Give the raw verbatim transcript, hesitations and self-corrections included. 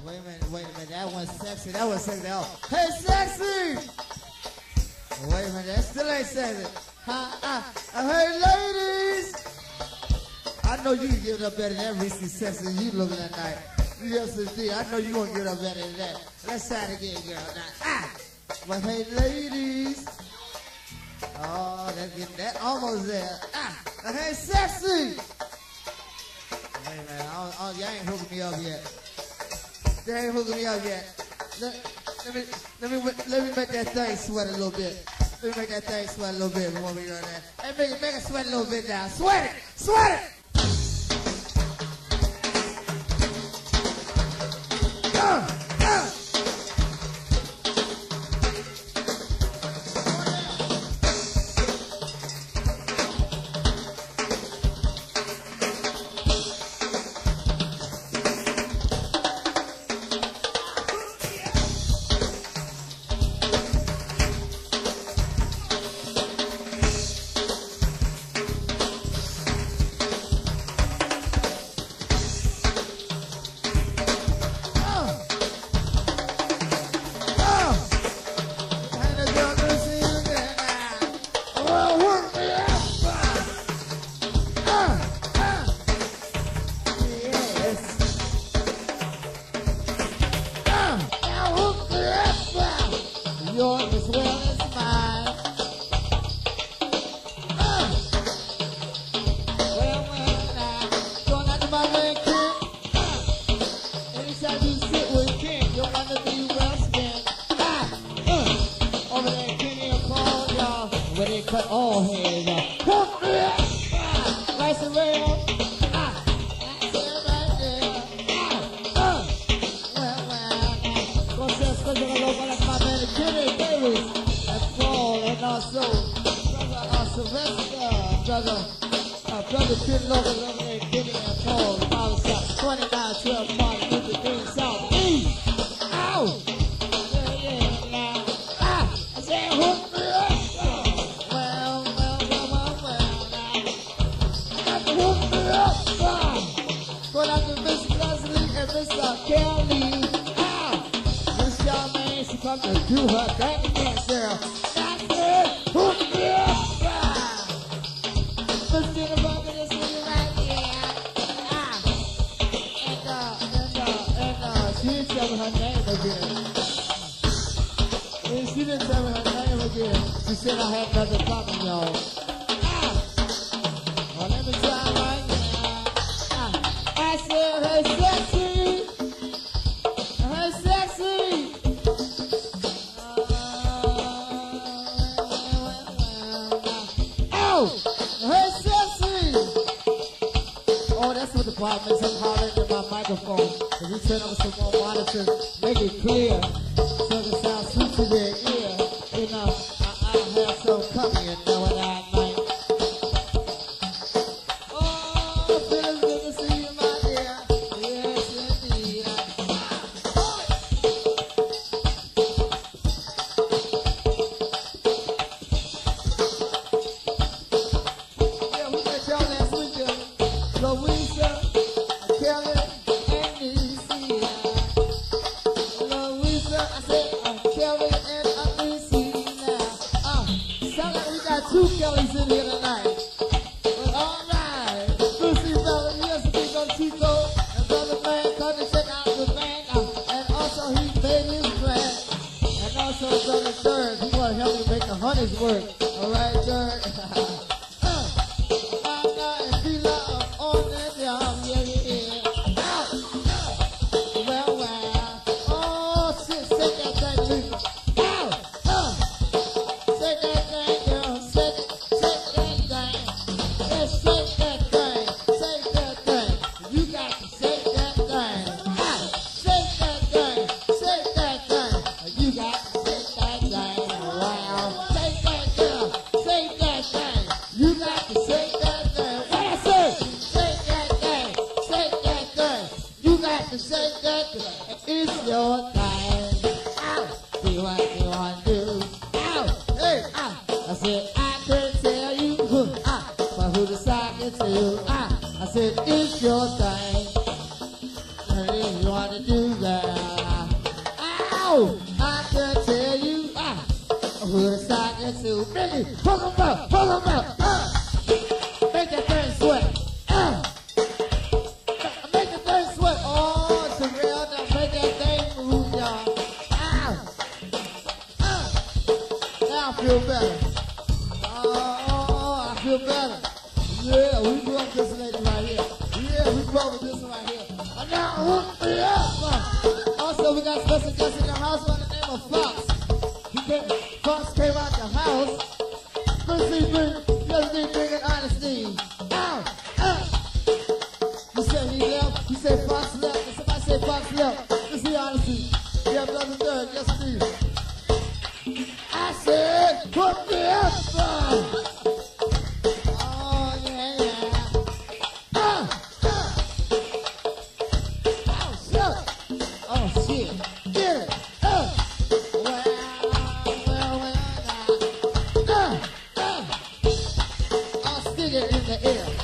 Wait a minute, wait a minute. That one's sexy. That one's sexy. Oh. Hey, sexy! Wait a minute. That still ain't sexy. Ha, ha. Hey, ladies! I know you can give it up better than that Reese sexy you looking that night. Yes, indeed. I know you gonna give it up better than that. Let's try it again, girl. Now, ah! But hey, ladies. Oh, that's getting that almost there. Ah! Hey, sexy! Wait a minute. I don't, I don't, y'all ain't hooking me up yet. They ain't hooking me up yet. Let, let me let me let me make that thing sweat a little bit. Let me make that thing sweat a little bit before we go there. Hey, make it make it sweat a little bit now. Sweat it, sweat it. Uh, uh. Yours as well as mine. Uh. Well, well, now, going out to my man Ken. Uh. Anytime you sit with Ken, you'll want to be well spent. Ah. Uh. Over there, Kenny and Paul, y'all, where they cut all hairs off. Uh. Rice and rail. Ah. That's it right there. Ah. Uh. Well, well, now, go say, go say, go go like my man Kenny. And Paul, and also brother uh, Sylvester, brother, uh, brother Ken Logan over there, Kenny and Paul, the Bible shop, twenty-nine twelve Martin Luther King South East. Ow! Yeah, yeah, now. Ah! I said, hook me up! Oh. Well, well, well, well, well, now. I got to hook me up! Oh. Going out to Miss Leslie and Mister Kelly. She come to do her thing again, girl. That's it. Hook me up. Let's get a bucket and see you right here. Ah. And, uh, and, uh, and, uh, she didn't tell me her name again. And she didn't tell me her name again. She said I had nothing coming, y'all. Ah. Well, let me try right now. Ah. I said, hey, sexy. Hey, sexy. Hey, sexy! Oh, that's what the problem is. I'm hollering in my microphone. If we turn on some more monitors, make it clear, so it sounds sweet to their ear. You know, I, I have some coming, you know what I mean? Oh, it feels good to see you, my dear. Yes, indeed. Louisa, Kelly, and Alicia. Louisa, I said, uh, Kelly and Alicia. Uh, sound like we got two Kellys in here tonight. But alright, Lucy, brother, yes, we go Chico, and brother man, come to check out the band. Uh, and also he made his plan. And also brother Dirk, he want to help me make the hunters work. Alright, Dirk. Say that it's your time. Ow! Do what you want to do. Ow! Hey! Ow! I said I could tell you who, ah, but who decided to? Ah! I said it's your time. And if you want to do that. Oh, I can tell you, ah, who the side is to Biggie, hook 'em up, hook 'em up, uh, make that thing sweat, uh, make that thing sweat. Oh, it's a real, now make that thing move, y'all. Ah, uh, now I feel better. Oh, I feel better. Yeah, we grew up with this lady right here. Yeah, we grew up with this one right here. And now hook me up. Uh, also, we got special guests in the house by the name of Fox. He came, Fox came out the house. Let's see, bring, let's see, bringing honesty. Ow, ow. You said he left. You said Fox left. Did somebody say Fox left? Let's see honesty. Yeah, brother Doug. Yes, please. I said, hook me up. Uh. In the air.